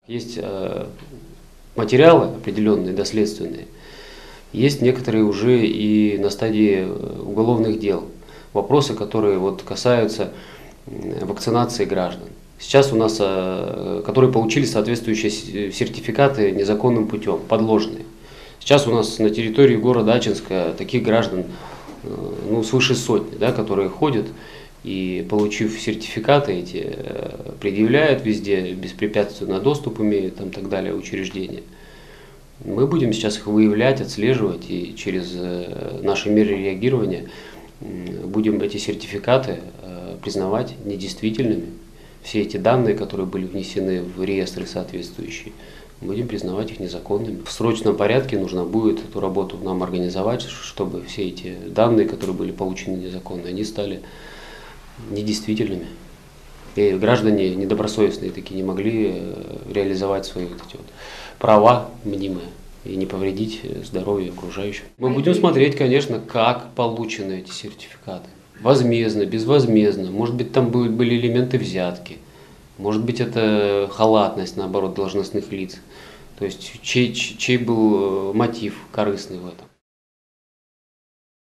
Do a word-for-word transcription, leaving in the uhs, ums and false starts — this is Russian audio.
Есть э, материалы определенные, доследственные, есть некоторые уже и на стадии уголовных дел. Вопросы, которые вот касаются вакцинации граждан. Сейчас у нас, э, которые получили соответствующие сертификаты незаконным путем, подложные. Сейчас у нас на территории города Ачинска таких граждан э, ну, свыше сотни, да, которые ходят и, получив сертификаты эти, предъявляют везде, беспрепятственно доступ имеют, там, так далее, учреждения. Мы будем сейчас их выявлять, отслеживать и через наши меры реагирования будем эти сертификаты признавать недействительными. Все эти данные, которые были внесены в реестры соответствующие, будем признавать их незаконными. В срочном порядке нужно будет эту работу нам организовать, чтобы все эти данные, которые были получены незаконно, они стали недействительными. И граждане недобросовестные такие не могли реализовать свои вот эти вот права мнимые и не повредить здоровью окружающих. Мы будем смотреть, конечно, как получены эти сертификаты. Возмездно, безвозмездно. Может быть, там были элементы взятки. Может быть, это халатность, наоборот, должностных лиц. То есть, чей, чей был мотив корыстный в этом.